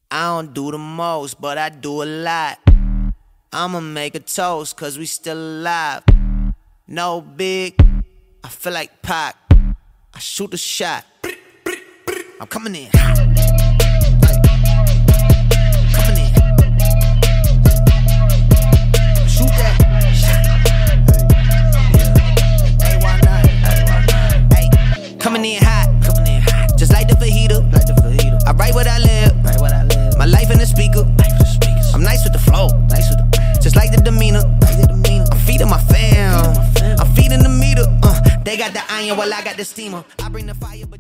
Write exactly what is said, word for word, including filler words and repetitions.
I don't do the most, but I do a lot. I'ma make a toast, cause we still alive. No big, I feel like Pac. I shoot a shot. I'm coming in hot. Coming in. Shoot that shot. Hey, why not? Hey, coming in hot. Coming in hot. Just like the fajita. Like the fajita. I write what I live. Write what I live. My life in the speaker. Life in the speakers. I'm nice with the flow. Nice with the just like the demeanor. Like the demeanor. I'm feeding my fam. I'm feeding the meter. Uh, they got the iron while I got the steamer. I bring the fire, but